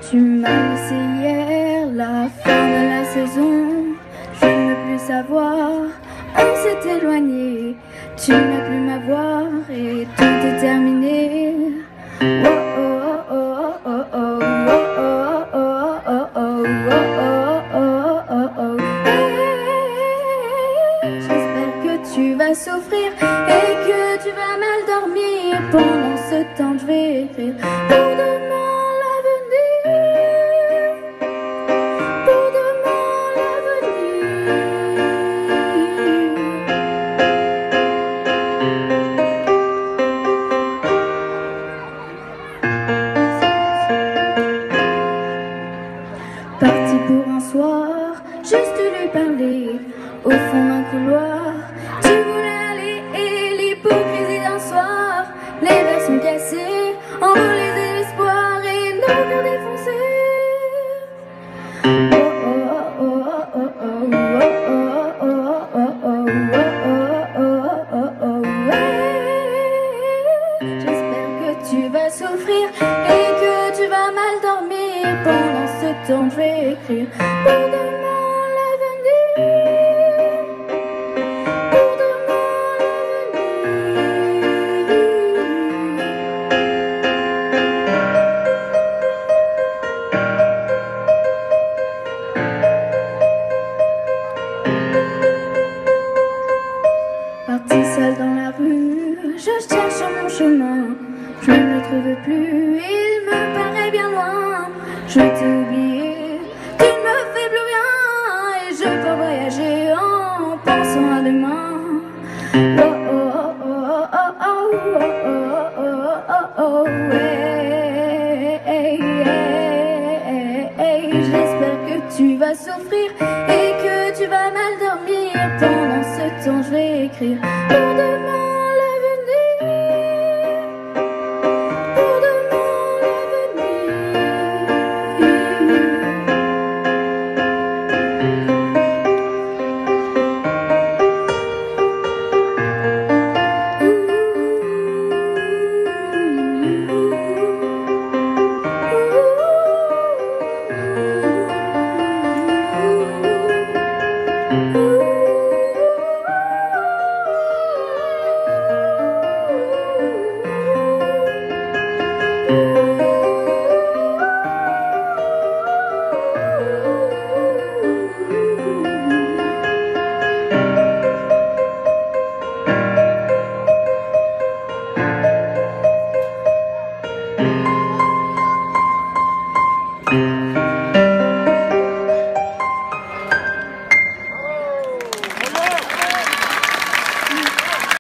Tu m'as laissé hier la fin de la saison. Je ne veux plus savoir, on s'est éloigné. Tu n'as plus ma voix et tout est terminé. Oh oh oh oh oh oh oh oh oh oh oh oh oh. J'espère que tu vas souffrir et que tu vas mal dormir. Pendant ce temps je vais écrire pour demain. Parti pour un soir, juste lui parler, au fond d'un couloir. Tu voulais aller et l'hypocrisie d'un soir. Les verres sont cassés, envolés de l'espoir et nos cœurs défoncés. Oh oh oh oh oh oh oh oh oh oh oh oh. J'espère que tu vas souffrir et que tu vas mal dormir. Pendant ce temps je vais écrire pour demain l'avenir. Pour demain l'avenir. Parti seul dans la rue, je cherche mon chemin. Je ne le trouve plus, il me paraît bien loin. Je t'ai oublié, tu ne me fais plus rien. Et je peux voyager en pensant à demain. Oh oh oh oh oh oh oh oh oh oh. Hey, hey, hey, hey. J'espère que tu vas souffrir et que tu vas mal dormir. Pendant ce temps je vais écrire pour demain.